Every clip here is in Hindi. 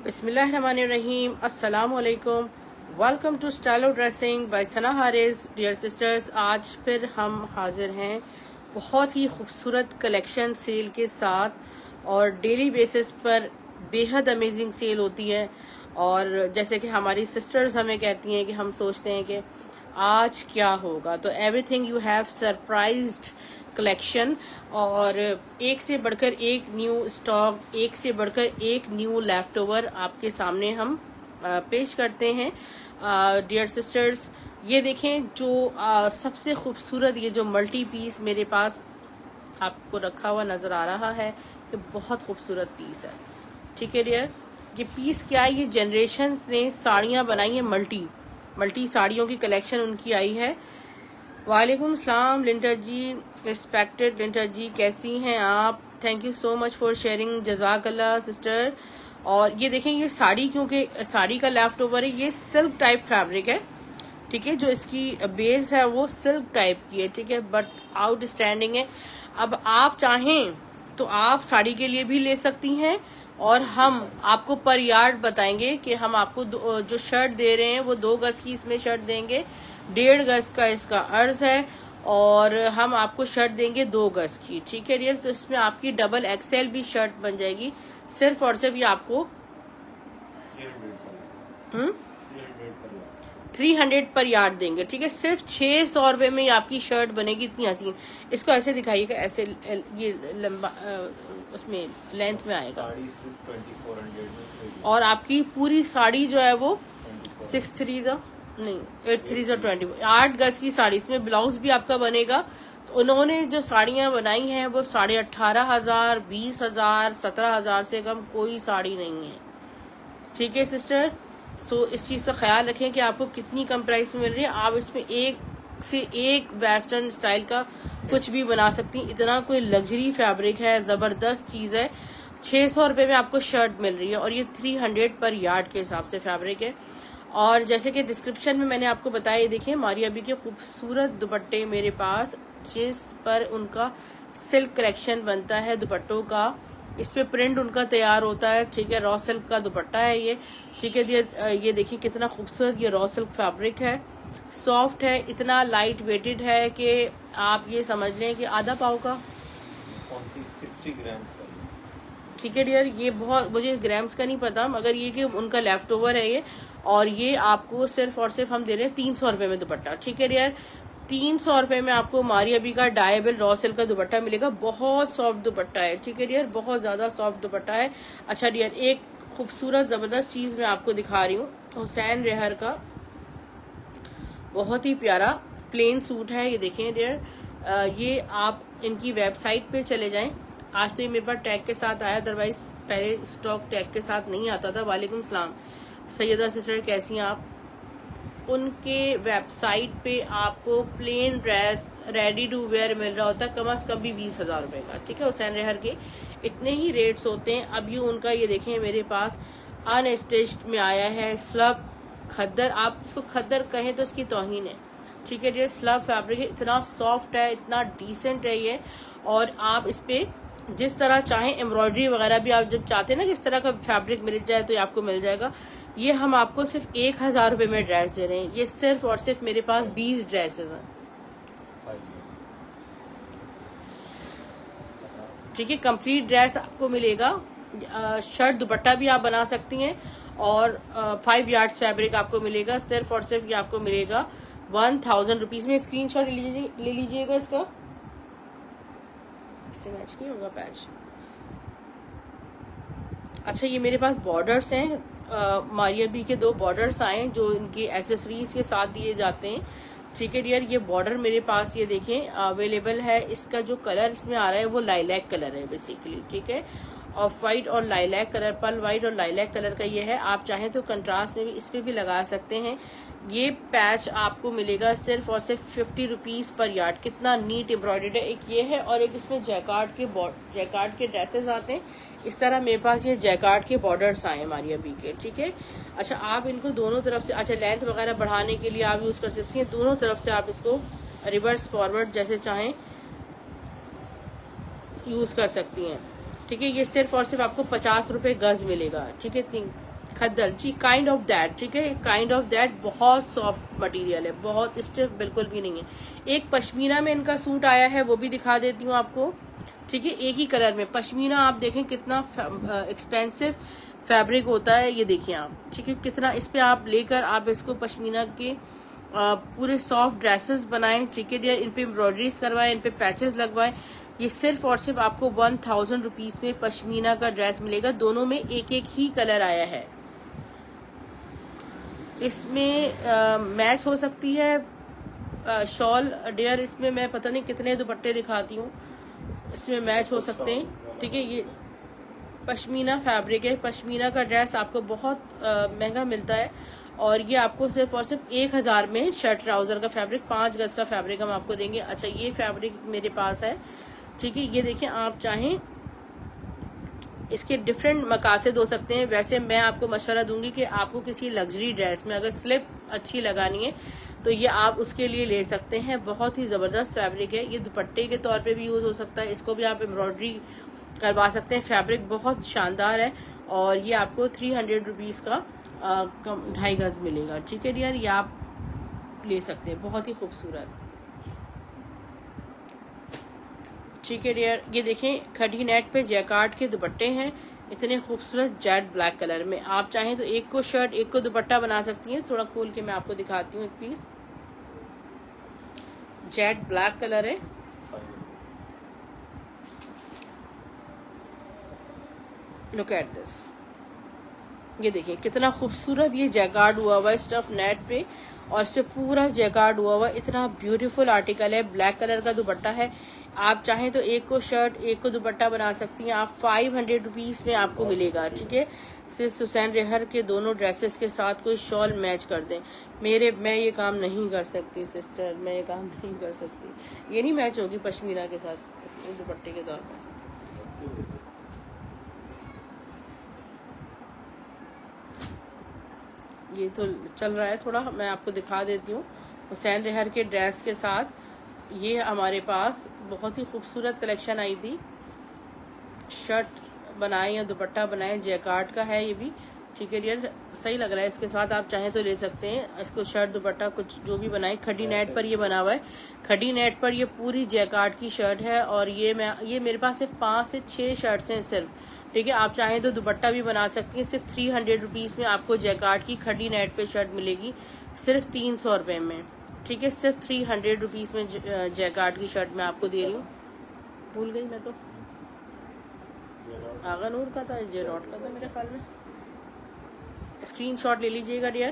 बिस्मिल्लाहिर्रहमानिर्रहीम। अस्सलाम वालेकुम। Welcome to stylo dressing by Sana Haris. Dear sisters, आज फिर हम हाजिर हैं बहुत ही खूबसूरत कलेक्शन सेल के साथ, और डेली बेसिस पर बेहद अमेजिंग सेल होती है। और जैसे कि हमारी सिस्टर्स हमें कहती हैं कि हम सोचते हैं कि आज क्या होगा, तो everything you have surprised collection, और एक से बढ़कर एक न्यू स्टॉक, एक से बढ़कर एक न्यू लेफ्ट ओवर आपके सामने हम पेश करते हैं। डियर सिस्टर्स, ये देखें जो सबसे खूबसूरत ये जो मल्टी पीस मेरे पास आपको रखा हुआ नजर आ रहा है, ये बहुत खूबसूरत पीस है। ठीक है डियर, ये पीस क्या है, ये जनरेशन्स ने साड़ियां बनाई है, मल्टी साड़ियों की कलेक्शन उनकी आई है। वालेकुम सलाम लिंटर जी, रिस्पेक्टेड लिंटर जी, कैसी हैं आप? Thank you so much for sharing, जजाकल्ला सिस्टर। और ये देखें, ये साड़ी क्योंकि साड़ी का लेफ्ट ओवर है, ये सिल्क टाइप फैब्रिक है। ठीक है, जो इसकी बेस है वो सिल्क टाइप की है। ठीक है, बट आउटस्टैंडिंग है। अब आप चाहें तो आप साड़ी के लिए भी ले सकती हैं, और हम आपको पर यार्ड बताएंगे कि हम आपको जो शर्ट दे रहे हैं वो 2 गज की इसमें शर्ट देंगे, 1.5 गज का इसका अर्ज है, और हम आपको शर्ट देंगे 2 गज की। ठीक है डियर, तो इसमें आपकी डबल एक्सएल भी शर्ट बन जाएगी। सिर्फ और सिर्फ ये आपको 300 पर यार्ड देंगे। ठीक है, सिर्फ 600 रुपए में ये आपकी शर्ट बनेगी, इतनी हसीन। इसको ऐसे दिखाइएगा, ऐसे ये लंबा उसमें लेंथ में आएगा, और आपकी पूरी साड़ी जो है वो 8 गज की साड़ी, इसमें ब्लाउज भी आपका बनेगा। तो उन्होंने जो साड़ियां बनाई हैं वो 18,500, 20,000, 17,000 से कम कोई साड़ी नहीं है। ठीक है सिस्टर, तो इस चीज का ख्याल रखें कि आपको कितनी कम प्राइस में मिल रही है। आप इसमें एक से एक वेस्टर्न स्टाइल का कुछ भी बना सकती हैं, इतना कोई लग्जरी फैब्रिक है, जबरदस्त चीज है। 600 रुपए में आपको शर्ट मिल रही है, और ये 300 पर यार्ड के हिसाब से फैब्रिक है। और जैसे कि डिस्क्रिप्शन में मैंने आपको बताया, देखिए मारिया बी के खूबसूरत दुपट्टे मेरे पास, जिस पर उनका सिल्क कलेक्शन बनता है दुपट्टों का, इस पे प्रिंट उनका तैयार होता है। ठीक है, रॉ सिल्क का दुपट्टा है ये। ठीक है, ये देखिए कितना खूबसूरत ये रॉ सिल्क फैब्रिक है, सॉफ्ट है, इतना लाइट वेटेड है कि आप ये समझ लें कि आधा पाव का। 60 ग्राम। ठीक है डियर, ये बहुत, मुझे ग्राम्स का नहीं पता, मगर ये कि उनका लेफ्ट ओवर है ये, और ये आपको सिर्फ और सिर्फ हम दे रहे हैं 300 रुपए में दुपट्टा। ठीक है डियर, 300 रुपए में आपको मारिया बी का डायबल रॉ सिल्क का दुपट्टा मिलेगा। बहुत सॉफ्ट दुपट्टा है। ठीक है डियर, बहुत ज्यादा सॉफ्ट दुपट्टा है। अच्छा डियर, एक खूबसूरत जबरदस्त चीज मैं आपको दिखा रही हूँ, हुसैन रेहर का बहुत ही प्यारा प्लेन सूट है। ये देखें डियर, ये आप इनकी वेबसाइट पे चले जाएं। आज तो ये मेरे पास टैग के साथ आया, अदरवाइज पहले स्टॉक टैग के साथ नहीं आता था। वालेकुम सलाम सैयदा सिस्टर, कैसी हैं आप? उनके वेबसाइट पे आपको plain dress ready to wear मिल रहा होता है, कम से कम भी 20,000 रुपए का। ठीक है, हुसैन रेहर के इतने ही रेट्स होते हैं। अब ये उनका, ये देखें मेरे पास अनस्टिच्ड में आया है, स्लब खद्दर, आप इसको खद्दर कहें तो इसकी तौहीन है। ठीक है डियर, स्लब फैब्रिक है, इतना सॉफ्ट है, इतना डिसेंट है ये, और आप इस पे जिस तरह चाहें एम्ब्रॉयडरी वगैरह भी आप जब चाहते हैं ना, किस तरह का फैब्रिक मिल जाए तो ये आपको मिल जाएगा। ये हम आपको सिर्फ 1,000 रुपए में ड्रेस दे रहे हैं। ये सिर्फ और सिर्फ मेरे पास 20 ड्रेसेस हैं। ठीक है, कंप्लीट ड्रेस आपको मिलेगा, शर्ट दुपट्टा भी आप बना सकती हैं, और 5 यार्ड्स फैब्रिक आपको मिलेगा। सिर्फ और सिर्फ ये आपको मिलेगा 1,000 रुपीज में। स्क्रीनशॉट ले लीजिएगा इसका, इससे मैच नहीं होगा पैच। अच्छा, ये मेरे पास बॉर्डर्स हैं, मारिया बी के 2 बॉर्डर्स आए जो इनके एसेसरीज के साथ दिए जाते हैं। ठीक है डियर, ये बॉर्डर मेरे पास ये देखें अवेलेबल है। इसका जो कलर इसमें आ रहा है वो लाइलैक कलर है बेसिकली। ठीक है, ऑफ वाइट और लाइलैक कलर, पल वाइट और लाइलैक कलर का ये है। आप चाहें तो कंट्रास्ट में भी इस पे भी लगा सकते हैं। ये पैच आपको मिलेगा सिर्फ और सिर्फ 50 रुपीज पर यार्ड। कितना नीट एम्ब्रॉयडर्ड है, एक ये है, और एक इसमें जैकार्ड के ड्रेसेस आते हैं। इस तरह मेरे पास ये जैकार्ड के बॉर्डर्स आए मारिया बी के। ठीक है, अच्छा आप इनको दोनों तरफ से, अच्छा लेंथ वगैरह बढ़ाने के लिए आप यूज कर सकती हैं, दोनों तरफ से आप इसको रिवर्स फॉरवर्ड जैसे चाहें यूज कर सकती हैं। ठीक है, ये सिर्फ और सिर्फ आपको 50 रुपए गज मिलेगा। ठीक है, खद्दर जी, काइंड ऑफ दैट, ठीक है, काइंड ऑफ दैट। बहुत सॉफ्ट मटेरियल है, बहुत स्टिफ बिल्कुल भी नहीं है। एक पश्मीना में इनका सूट आया है, वो भी दिखा देती हूँ आपको, ठीक है, एक ही कलर में। पश्मीना आप देखें कितना एक्सपेंसिव फैब्रिक होता है, ये देखिए आप, ठीक है, कितना। इस पे आप लेकर आप इसको पश्मीना के पूरे सॉफ्ट ड्रेसेस बनाएं, ठीक है डियर। इन पे एम्ब्रॉयडरीज करवाएं, इन पे पैचेस लगवाएं। ये सिर्फ और सिर्फ आपको 1000 रुपीज में पश्मीना का ड्रेस मिलेगा। दोनों में एक एक ही कलर आया है। इसमें मैच हो सकती है शॉल डियर। इसमें मैं पता नहीं कितने दुपट्टे दिखाती हूँ, इसमें मैच हो सकते हैं, ठीक है। ये पश्मीना फैब्रिक है। पश्मीना का ड्रेस आपको बहुत महंगा मिलता है, और ये आपको सिर्फ और सिर्फ 1000 में शर्ट ट्राउजर का फैब्रिक, 5 गज का फैब्रिक हम आपको देंगे। अच्छा, ये फैब्रिक मेरे पास है, ठीक है। ये देखिए, आप चाहें इसके डिफरेंट मकासद हो सकते हैं। वैसे मैं आपको मशवरा दूंगी कि आपको किसी लग्जरी ड्रेस में अगर स्लिप अच्छी लगानी है तो ये आप उसके लिए ले सकते हैं। बहुत ही जबरदस्त फैब्रिक है। ये दुपट्टे के तौर पे भी यूज हो सकता है, इसको भी आप एम्ब्रॉयडरी करवा सकते हैं। फैब्रिक बहुत शानदार है, और ये आपको 300 रुपीज का 2.5 गज मिलेगा, ठीक है डियर। ये आप ले सकते हैं, बहुत ही खूबसूरत, ठीक है डियर। ये देखें, खड़ी नेट पे जैकार्ड के दुपट्टे हैं, इतने खूबसूरत जेट ब्लैक कलर में। आप चाहें तो एक को शर्ट एक को दुपट्टा बना सकती हैं। थोड़ा खोल के मैं आपको दिखाती हूँ एक पीस। जेट ब्लैक कलर है, लुक एट दिस। ये देखिए कितना खूबसूरत ये जैकार्ड हुआ हुआ है स्टफ नेट पे, और इस पे पूरा जैकार्ड हुआ हुआ। इतना ब्यूटीफुल आर्टिकल है, ब्लैक कलर का दुपट्टा है। आप चाहें तो एक को शर्ट एक को दुपट्टा बना सकती हैं। आप 500 रुपीज में आपको मिलेगा, ठीक है। सिर्फ हुसैन रेहर के दोनों ड्रेसेस के साथ कोई शॉल मैच कर दें। मैं ये काम नहीं कर सकती सिस्टर, मैं ये काम नहीं कर सकती। ये नहीं मैच होगी पश्मीना के साथ दुपट्टे के तौर पर। ये तो चल रहा है थोड़ा, मैं आपको दिखा देती हूँ। हुसैन रेहर के ड्रेस के साथ ये हमारे पास बहुत ही खूबसूरत कलेक्शन आई थी। शर्ट बनाए या दुपट्टा बनाए, जैकार्ड का है ये भी, ठीक है डियर। सही लग रहा है, इसके साथ आप चाहें तो ले सकते हैं इसको। शर्ट दुपट्टा कुछ जो भी बनाए, खड़ी नेट पर ये बना हुआ है। खड़ी नेट पर ये पूरी जैकार्ड की शर्ट है, और ये मेरे पास सिर्फ 5 से 6 शर्ट्स हैं सिर्फ, ठीक है। आप चाहें तो दुपट्टा भी बना सकती हैं। सिर्फ 300 रुपीज में आपको जैकार्ड की खड़ी नेट पे शर्ट मिलेगी, सिर्फ 300 रुपए में, ठीक है। सिर्फ 300 रुपीज में जैकार्ड की शर्ट मैं आपको दे रही हूँ। भूल गई मैं तो, आगा नूर का था, जेरॉट का था मेरे ख्याल में। स्क्रीनशॉट ले लीजिएगा डियर।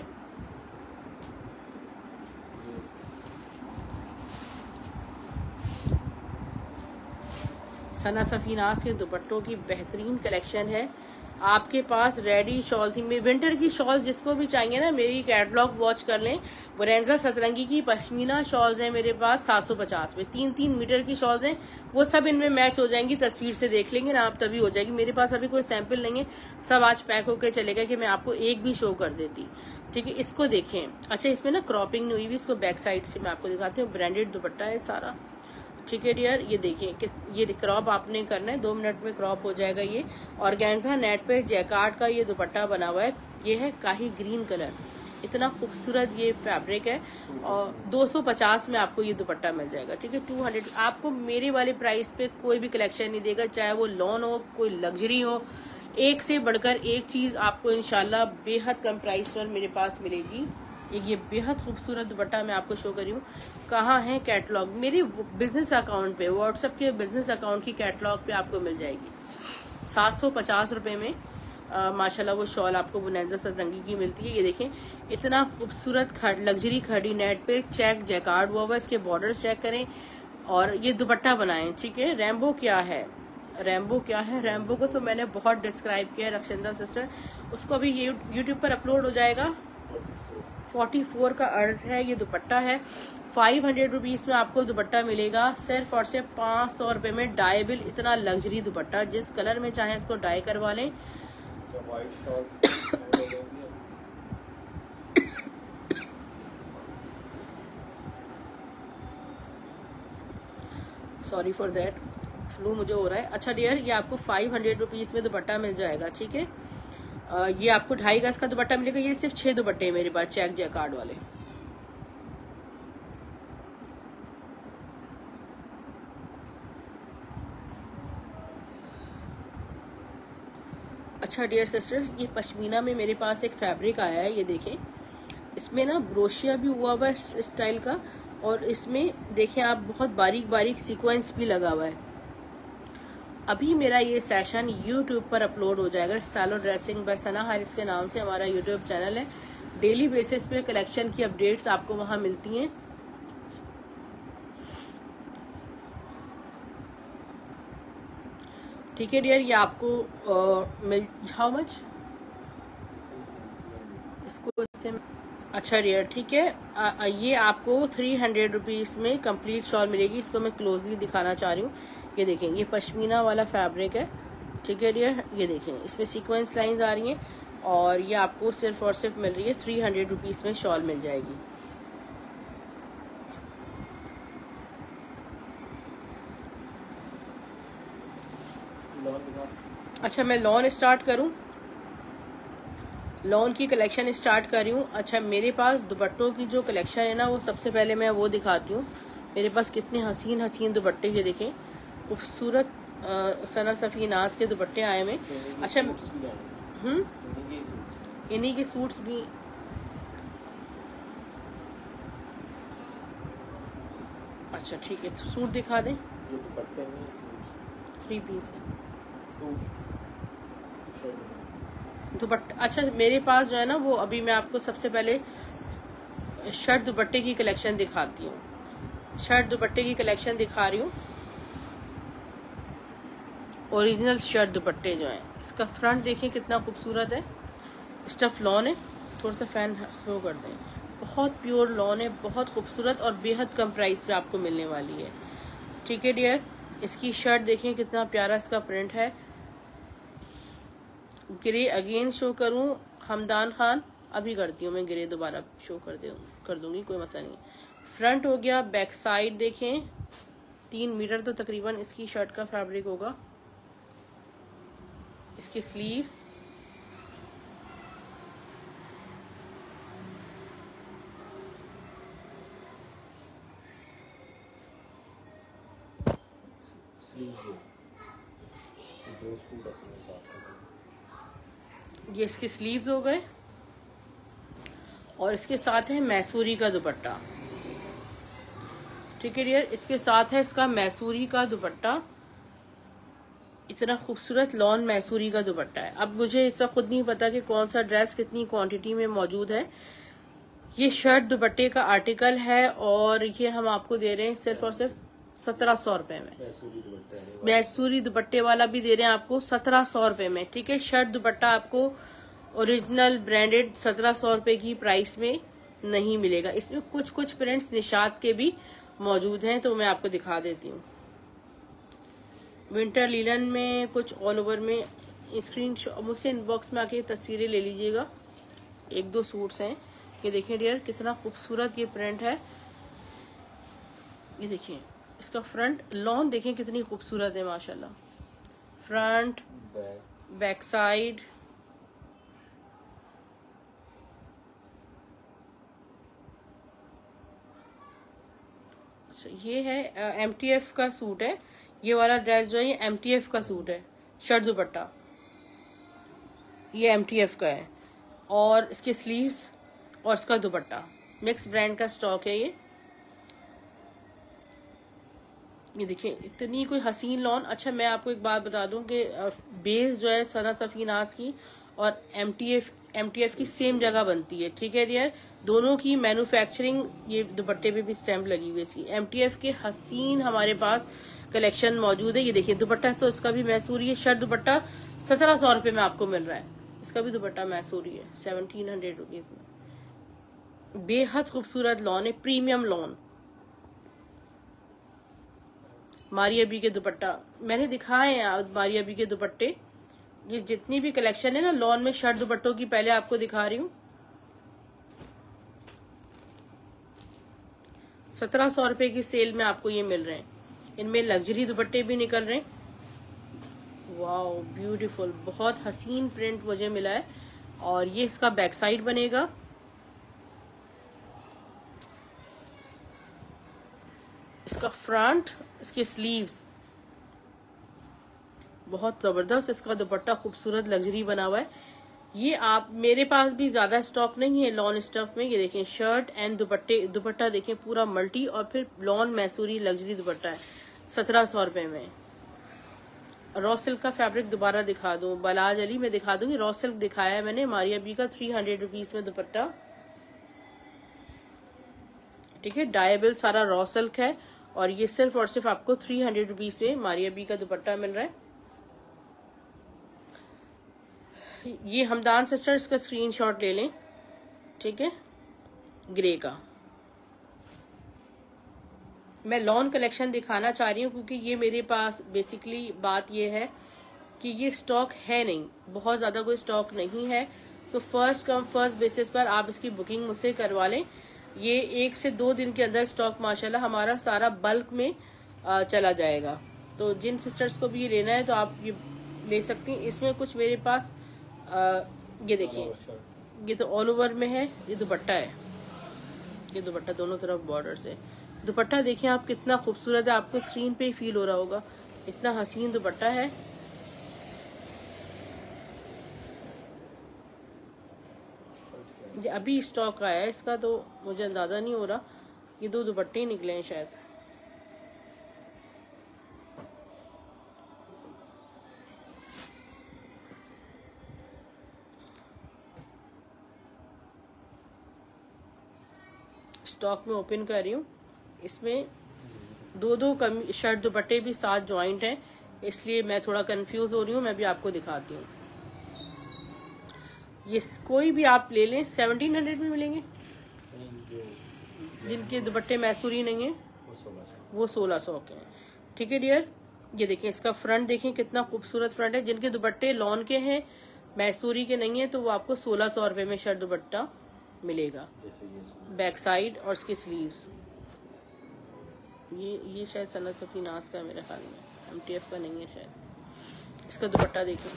सना सफीनास के दुपट्टों की बेहतरीन कलेक्शन है। आपके पास रेडी शॉल थी में विंटर की शॉल्स जिसको भी चाहिए ना, मेरी कैटलॉग वॉच कर लें। बोरेंजा सतरंगी की पश्मीना शॉल्स हैं मेरे पास 750 में, 3-3 मीटर की शॉल्स हैं। वो सब इनमें मैच हो जाएंगी, तस्वीर से देख लेंगे ना आप, तभी हो जाएगी। मेरे पास अभी कोई सैंपल नहीं है, सब आज पैक होकर चलेगा कि मैं आपको एक भी शो कर देती, ठीक है। इसको देखें। अच्छा, इसमें ना क्रॉपिंग नहीं हुई हुई, इसको बैक साइड से मैं आपको दिखाती हूँ। ब्रांडेड दुपट्टा है सारा, ठीक है डियर। ये देखिए कि ये क्रॉप आपने करना है, 2 मिनट में क्रॉप हो जाएगा ये। ऑर्गेन्जा नेट पे जैकार्ड का ये दुपट्टा बना हुआ है। ये है काही ग्रीन कलर, इतना खूबसूरत ये फैब्रिक है, और 250 में आपको ये दुपट्टा मिल जाएगा, ठीक है। 200 आपको मेरे वाले प्राइस पे कोई भी कलेक्शन नहीं देगा, चाहे वो लॉन हो, कोई लग्जरी हो। एक से बढ़कर एक चीज आपको इंशाल्लाह बेहद कम प्राइस पर मेरे पास मिलेगी। ये बेहद खूबसूरत दुपट्टा मैं आपको शो करी हूँ। कहाँ है कैटलॉग? मेरे बिजनेस अकाउंट पे, व्हाट्सएप के बिजनेस अकाउंट की कैटलॉग पे आपको मिल जाएगी। 750 रुपए में माशाल्लाह वो शॉल आपको बोरेंजा सतरंगी की मिलती है। ये देखें, इतना खूबसूरत लग्जरी खड़ी नेट पे चेक जैकार्ड हुआ हुआ, इसके बॉर्डर चेक करें और ये दुपट्टा बनाएं, ठीक है। रेम्बो क्या है, रेम्बो क्या है? रेम्बो को तो मैंने बहुत डिस्क्राइब किया है रक्षिंदा सिस्टर, उसको अभी यूट्यूब पर अपलोड हो जाएगा। 44 का अर्थ है, ये दुपट्टा है। 500 रुपीज में आपको दुपट्टा मिलेगा, सिर्फ और सिर्फ 500 रुपए में। डाइबल इतना लग्जरी दुपट्टा, जिस कलर में चाहे इसको डाई करवा लें। सॉरी फॉर दैट, फ्लू मुझे हो रहा है। अच्छा डियर, ये आपको 500 रुपीज में दुपट्टा मिल जाएगा, ठीक है। ये आपको 2.5 गज का दुपट्टा मिलेगा। ये सिर्फ 6 दुपट्टे हैं मेरे पास चेक जैकार्ड वाले। अच्छा डियर सिस्टर्स, ये पश्मीना में मेरे पास एक फैब्रिक आया है, ये देखें। इसमें ना ब्रोशिया भी हुआ हुआ है इस स्टाइल का, और इसमें देखें आप बहुत बारीक बारीक सीक्वेंस भी लगा हुआ है। अभी मेरा ये सेशन YouTube पर अपलोड हो जाएगा। Stylo dressing by Sana Haris के नाम से हमारा YouTube चैनल है। डेली बेसिस पे कलेक्शन की अपडेट्स आपको वहां मिलती हैं। ठीक है डियर, ये आपको मिल हाउ मच इसको इससे। अच्छा डियर ठीक है, ये आपको 300 रुपीज में कंप्लीट शॉल मिलेगी। इसको मैं क्लोजली दिखाना चाह रही हूँ। ये देखें, ये पश्मीना वाला फैब्रिक है। ठीक है डियर, ये देखें इसमें सीक्वेंस लाइंस आ रही हैं, और ये आपको सिर्फ और सिर्फ मिल रही है 300 रुपीज में शॉल मिल जाएगी। अच्छा मैं लॉन स्टार्ट करूं, लॉन की कलेक्शन स्टार्ट कर रही हूँ। अच्छा मेरे पास दुपट्टों की जो कलेक्शन है ना, वो सबसे पहले मैं वो दिखाती हूँ। मेरे पास कितने हसीन हसीन दुपट्टे, ये देखें खूबसूरत सना सफी नाज के दुपट्टे आए हुए। अच्छा इन्हीं के सूट्स भी। अच्छा ठीक है, तो सूट दिखा दें। 3 पीस है दुपट्टा। अच्छा मेरे पास जो है ना, वो अभी मैं आपको सबसे पहले शर्ट दुपट्टे की कलेक्शन दिखाती हूँ। शर्ट दुपट्टे की कलेक्शन दिखा रही हूँ। ओरिजिनल शर्ट दुपट्टे जो हैं, इसका फ्रंट देखें कितना खूबसूरत है। स्टफ लॉन है, थोड़ा सा फैन स्लो कर दें। बहुत प्योर लॉन है, बहुत खूबसूरत और बेहद कम प्राइस पे आपको मिलने वाली है। ठीक है डियर, इसकी शर्ट देखें कितना प्यारा इसका प्रिंट है। ग्रे अगेन शो करूं हमदान खान, अभी करती हूँ मैं ग्रे दोबारा शो कर दूंगी, कोई मसला नहीं। फ्रंट हो गया, बैक साइड देखें 3 मीटर तो तकरीबन इसकी शर्ट का फैब्रिक होगा। इसकी स्लीव्स, ये इसके स्लीव्स हो गए, और इसके साथ है मैसूरी का दुपट्टा। ठीक है डियर, इसके साथ है इसका मैसूरी का दुपट्टा। इतना खूबसूरत लॉन मैसूरी का दुपट्टा है। अब मुझे इस वक्त खुद नहीं पता कि कौन सा ड्रेस कितनी क्वांटिटी में मौजूद है। ये शर्ट दुपट्टे का आर्टिकल है, और ये हम आपको दे रहे हैं सिर्फ और सिर्फ 1700 रुपए में। मैसूरी दुपट्टे वाला भी दे रहे हैं आपको 1700 रुपए में। ठीक है, शर्ट दुपट्टा आपको ओरिजिनल ब्रांडेड 1700 रुपए की प्राइस में नहीं मिलेगा। इसमें कुछ कुछ प्रिंट्स निशात के भी मौजूद हैं, तो मैं आपको दिखा देती हूँ। विंटर लीलन में कुछ ऑल ओवर में स्क्रीन मुझसे इनबॉक्स में आके तस्वीरें ले लीजिएगा। 1-2 सूट्स हैं। ये देखिए डियर कितना खूबसूरत ये प्रिंट है। ये देखिए इसका फ्रंट लॉन देखें कितनी खूबसूरत है माशाल्लाह। फ्रंट बैक साइड, अच्छा ये है MTF का सूट है। ये वाला ड्रेस जो है ये MTF का सूट है। शर्ट दुपट्टा ये MTF का है, और इसके स्लीव्स और इसका दुपट्टा मिक्स ब्रांड का स्टॉक है। ये देखिए इतनी कोई हसीन लॉन। अच्छा मैं आपको एक बात बता दूं कि बेस जो है सना सफी नाज की और MTF की सेम जगह बनती है। ठीक है डियर, दोनों की मैन्युफैक्चरिंग ये दुपट्टे पे भी स्टैंप लगी हुई है इसकी। MTF के हसीन हमारे पास कलेक्शन मौजूद है। ये देखिए दुपट्टा तो इसका भी मैसूरी है। शर्ट दुपट्टा 1700 रुपए में आपको मिल रहा है। इसका भी दुपट्टा मैसूरी है 1700 रुपीज में। बेहद खूबसूरत लॉन है, प्रीमियम लॉन। मारिया बी के दुपट्टा मैंने दिखाए हैं। मारिया बी के दुपट्टे, ये जितनी भी कलेक्शन है ना लॉन में शर्ट दुपट्टों की, पहले आपको दिखा रही हूँ। 1700 रुपए की सेल में आपको ये मिल रहे हैं। इनमें लग्जरी दुपट्टे भी निकल रहे हैं। वाओ ब्यूटीफुल, बहुत हसीन प्रिंट मुझे मिला है। और ये इसका बैक साइड बनेगा। इसका फ्रंट, इसके स्लीव्स, बहुत जबरदस्त। इसका दुपट्टा खूबसूरत लग्जरी बना हुआ है। ये आप, मेरे पास भी ज्यादा स्टॉक नहीं है लॉन स्टफ में। ये देखें शर्ट एंड दुपट्टा देखें पूरा मल्टी और फिर लॉन मैसूरी लग्जरी दुपट्टा है 1700 रुपए में। रॉ सिल्क का फैब्रिक दोबारा दिखा दूं, बलाज अली में दिखा दूंगी। रॉ सिल्क दिखाया है मैंने, मारिया बी का 300 रुपीज में दुपट्टा। ठीक है, डायबल सारा रॉ सिल्क है और ये सिर्फ और सिर्फ आपको 300 रुपीज में मारिया बी का दुपट्टा मिल रहा है। ये हमदान सिस्टर्स का स्क्रीनशॉट ले लें। ठीक है, ग्रे का। मैं लॉन कलेक्शन दिखाना चाह रही हूँ क्योंकि ये मेरे पास बेसिकली बात ये है कि ये स्टॉक है नहीं, बहुत ज्यादा कोई स्टॉक नहीं है। So first come first basis पर आप इसकी बुकिंग मुझसे करवा लें। ये 1 से 2 दिन के अंदर स्टॉक माशाल्लाह हमारा सारा बल्क में चला जाएगा। तो जिन सिस्टर्स को भी ये लेना है तो आप ये ले सकती हैं। इसमें कुछ मेरे पास ये देखिए, ये तो ऑल ओवर में है। ये दुपट्टा है, ये दुपट्टा दोनों तरफ बॉर्डर से। दुपट्टा देखिए आप कितना खूबसूरत है, आपको स्क्रीन पे ही फील हो रहा होगा, इतना हसीन दुपट्टा है। अभी स्टॉक आया है इसका तो मुझे अंदाजा नहीं हो रहा। ये 2 दुपट्टे ही निकले हैं शायद। स्टॉक में ओपन कर रही हूँ। इसमें 2 शर्ट दुपट्टे भी साथ ज्वाइंट हैं, इसलिए मैं थोड़ा कंफ्यूज हो रही हूँ। मैं भी आपको दिखाती हूँ। ये कोई भी आप ले लें 1700 में मिलेंगे। जिनके दुपट्टे मैसूरी नहीं है वो 1600 के हैं। ठीक है डियर, ये देखें इसका फ्रंट देखें कितना खूबसूरत फ्रंट है। जिनके दुपट्टे लॉन के हैं मैसूरी के नहीं है तो वो आपको 1600 रुपए में शर्ट दुपट्टा मिलेगा। बैक साइड और इसके स्लीव्स। ये शायद सनत सफी नाज का है मेरे ख्याल में, MTF का नहीं है शायद। इसका दुपट्टा देखें,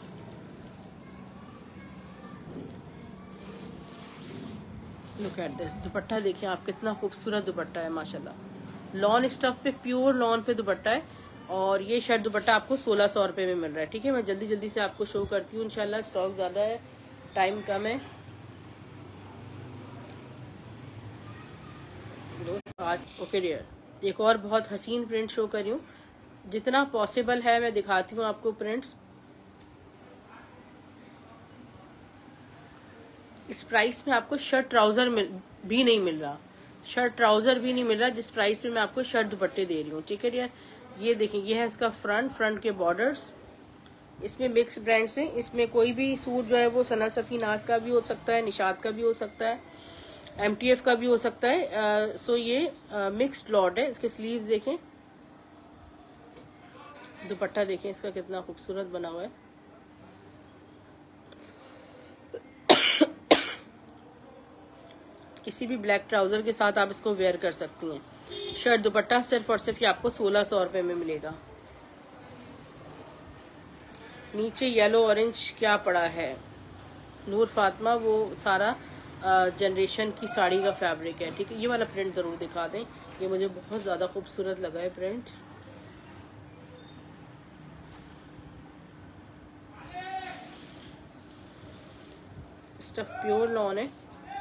लुक एट दिस। दुपट्टा देखिए आप कितना खूबसूरत दुपट्टा है माशाल्लाह। लॉन स्टफ पे, प्योर लॉन पे दुपट्टा है। और ये शर्ट दुपट्टा आपको 1600 रुपए में मिल रहा है। ठीक है, मैं जल्दी जल्दी से आपको शो करती हूँ। इंशाल्लाह स्टॉक ज्यादा है, टाइम कम है। आज ओके डियर, एक और बहुत हसीन प्रिंट शो कर रही हूँ। जितना पॉसिबल है मैं दिखाती हूँ आपको प्रिंट्स। इस प्राइस में आपको शर्ट ट्राउजर भी नहीं मिल रहा, शर्ट ट्राउजर भी नहीं मिल रहा जिस प्राइस में मैं आपको शर्ट दुपट्टे दे रही हूँ। ठीक है डियर, ये देखिए ये है इसका फ्रंट के बॉर्डर्स। इसमें मिक्स ब्रांड्स हैं। इसमें कोई भी सूट जो है वो सना सफी नाज का भी हो सकता है, निशात का भी हो सकता है, MTF का भी हो सकता है। सो ये मिक्स्ड लॉट है। इसके स्लीव्स देखें, दुपट्टा देखें इसका कितना खूबसूरत बना हुआ है। किसी भी ब्लैक ट्राउजर के साथ आप इसको वेयर कर सकती हैं। शर्ट दुपट्टा सिर्फ और सिर्फ ये आपको 1600 रुपए में मिलेगा। नीचे येलो ऑरेंज क्या पड़ा है, नूर फातिमा, वो सारा जनरेशन की साड़ी का फैब्रिक है। ठीक है, ये वाला प्रिंट जरूर दिखा दें, ये मुझे बहुत ज्यादा खूबसूरत लगा है प्रिंट। स्टफ प्योर लॉन है।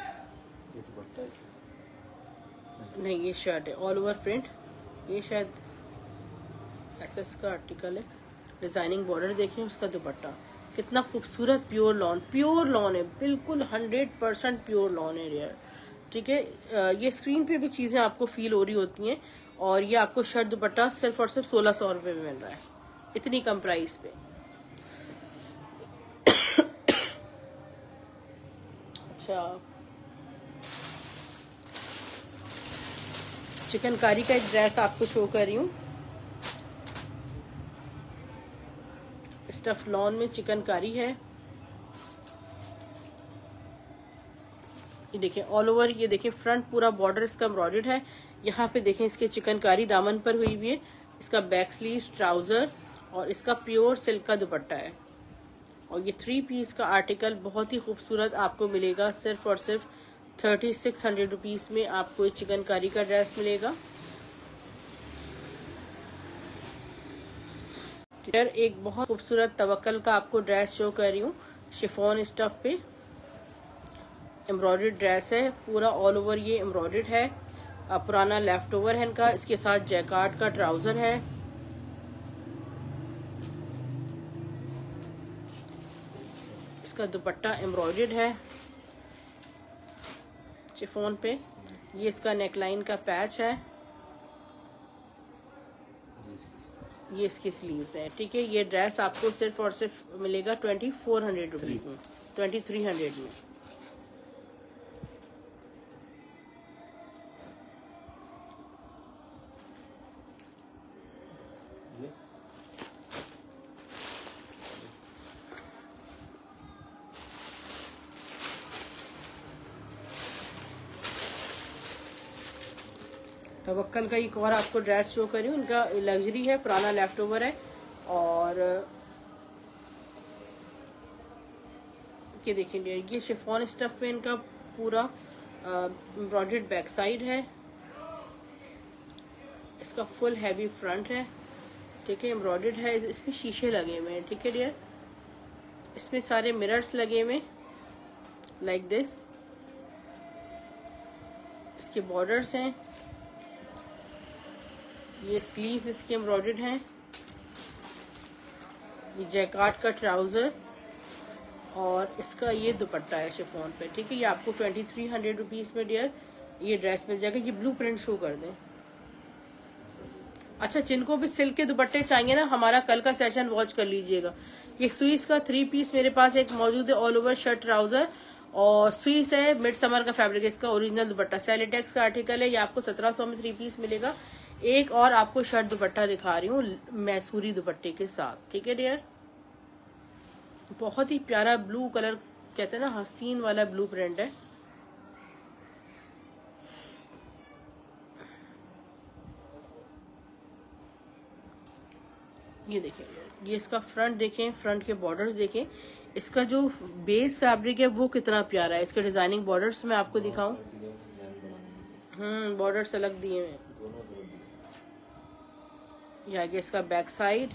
नहीं, ये शर्ट है ऑल ओवर प्रिंट। ये शायद SS का आर्टिकल है। डिजाइनिंग बॉर्डर देखें, उसका दुपट्टा कितना खूबसूरत प्योर लॉन है, बिल्कुल 100% प्योर लॉन है यार। ठीक है, ये स्क्रीन पे भी चीजें आपको फील हो रही होती हैं। और ये आपको शर्ट दुपट्टा सिर्फ और सिर्फ 1600 रुपए में मिल रहा है, इतनी कम प्राइस पे। अच्छा, चिकनकारी का एक ड्रेस आपको शो कर रही हूँ। स्टफ लॉन में चिकनकारी है। ये देखिए ऑल ओवर, ये देखिए फ्रंट पूरा बॉर्डर इसका एम्ब्रॉयडर्ड है। यहाँ पे देखें इसके चिकनकारी दामन पर हुई हुई है। इसका बैक स्लीव, ट्राउजर और इसका प्योर सिल्क का दुपट्टा है। और ये 3 पीस का आर्टिकल बहुत ही खूबसूरत आपको मिलेगा सिर्फ और सिर्फ 3600 रुपीज में। आपको ये चिकनकारी का ड्रेस मिलेगा। एक बहुत खूबसूरत तवक्कल का आपको ड्रेस शो कर रही हूँ, शिफॉन स्टफ पे एम्ब्रॉयडर्ड ड्रेस है, पूरा ऑल ओवर ये एम्ब्रॉयडर्ड है। पुराना लेफ्ट ओवर है इनका, इसके साथ जैकार्ड का ट्राउजर है। इसका दुपट्टा एम्ब्रॉयडर्ड है शिफॉन पे। ये इसका नेकलाइन का पैच है, ये इसकी स्लीव्स है। ठीक है, ये ड्रेस आपको सिर्फ और सिर्फ मिलेगा 2400 रुपीज में, 2300 में। तवक्कल का एक और आपको ड्रेस शो करी हूँ, इनका लग्जरी है, पुराना लेफ्ट ओवर है। और ये देखेंगे, ये शिफॉन स्टफ पे इनका पूरा एम्ब्रॉयडर्ड बैक साइड है। इसका फुल हैवी फ्रंट है। ठीक है, एम्ब्रॉयडर्ड है, इसमें शीशे लगे हुए हैं। ठीक है डियर, इसमें सारे मिरर्स लगे हुए लाइक दिस। इसके बॉर्डर्स हैं, ये स्लीव्स इसके एम्ब्रॉयडर्ड हैं। ये जैकार्ड का ट्राउजर और इसका ये दुपट्टा है शिफॉन पे। ठीक है, ये आपको 2300 रुपीज में डियर ये ड्रेस मिल जाएगा। ये ब्लू प्रिंट शो कर दें। अच्छा, जिनको भी सिल्क के दुपट्टे चाहिए ना, हमारा कल का सेशन वॉच कर लीजिएगा। ये स्वीस का 3 पीस मेरे पास एक मौजूद है, ऑल ओवर शर्ट ट्राउजर और स्वीस है, मिड समर का फैब्रिक है। इसका ओरिजिनल दुपट्टा सैलिटेक्स का आर्टिकल है। ये आपको 1700 में 3 पीस मिलेगा। एक और आपको शर्ट दुपट्टा दिखा रही हूँ मैसूरी दुपट्टे के साथ। ठीक है डियर, बहुत ही प्यारा ब्लू कलर, कहते हैं ना हसीन वाला ब्लू प्रिंट है। ये देखें, ये इसका फ्रंट देखें, फ्रंट के बॉर्डर्स देखें। इसका जो बेस फैब्रिक है वो कितना प्यारा है। इसके डिजाइनिंग बॉर्डर्स मैं आपको दिखाऊं। बॉर्डर्स अलग दिए हैं। ये आगे इसका बैक साइड,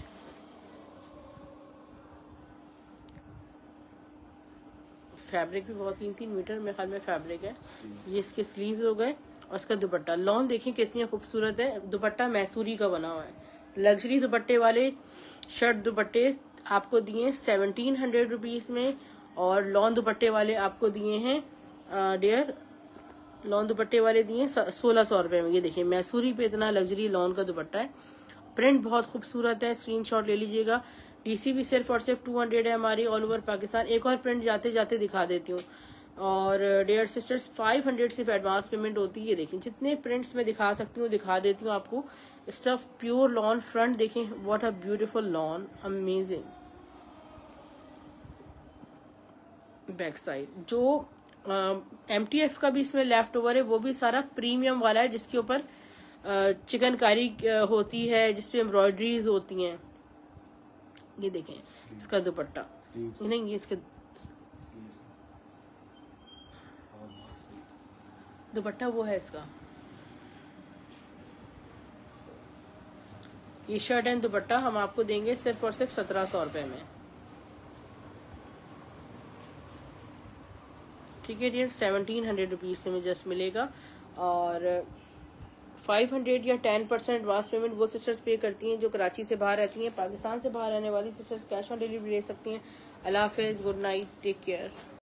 फैब्रिक भी बहुत 3-3 मीटर में ख्याल में फैब्रिक है। ये इसके स्लीव्स हो गए और इसका दुपट्टा लॉन देखें कितनी खूबसूरत है। दुपट्टा मैसूरी का बना हुआ है। लग्जरी दुपट्टे वाले शर्ट दुपट्टे आपको दिए 1700 रुपीज में और लॉन दुपट्टे वाले आपको दिए हैं डियर, लॉन दुपट्टे वाले दिए 1600 रुपए में। ये देखिए मैसूरी पे इतना लग्जरी लॉन का दुपट्टा है। प्रिंट बहुत खूबसूरत है, स्क्रीनशॉट ले लीजिएगा। डीसी भी सिर्फ और सिर्फ 200 है हमारी ऑल ओवर पाकिस्तान। एक और प्रिंट जाते जाते दिखा देती हूँ। और डियर सिस्टर्स 500 सिर्फ एडवांस पेमेंट होती है। ये देखें, जितने प्रिंट्स में दिखा सकती हूँ दिखा देती हूँ आपको। स्टफ प्योर लॉन, फ्रंट देखें, what a beautiful lawn, amazing. Back side जो MTF का भी इसमें लेफ्ट ओवर है, वो भी सारा प्रीमियम वाला है, जिसके ऊपर चिकनकारी होती है, जिसपे एम्ब्रॉयडरीज होती हैं। ये देखें इसका दुपट्टा, नहीं ये इसके दुपट्टा वो है इसका। ये शर्ट एंड दुपट्टा हम आपको देंगे सिर्फ और सिर्फ 1700 रुपए में। ठीक है डियर, 1700 रुपीज से में जस्ट मिलेगा। और 500 या 10% एडवांस पेमेंट वो सिस्टर्स पे करती हैं जो कराची से बाहर रहती हैं। पाकिस्तान से बाहर रहने वाली सिस्टर्स कैश ऑन डिलीवरी ले सकती हैं। अल्लाह हाफिज, गुड नाइट, टेक केयर।